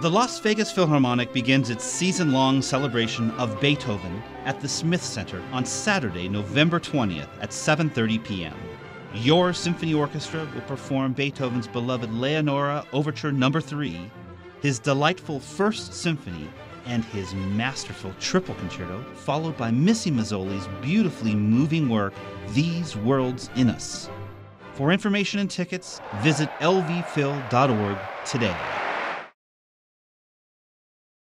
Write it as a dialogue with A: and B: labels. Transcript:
A: The Las Vegas Philharmonic begins its season-long celebration of Beethoven at the Smith Center on Saturday, November 20th at 7:30 p.m. Your symphony orchestra will perform Beethoven's beloved Leonore Overture No. 3, his delightful First Symphony, and his masterful Triple Concerto, followed by Missy Mazzoli's beautifully moving work, These Worlds in Us. For information and tickets, visit lvphil.org today.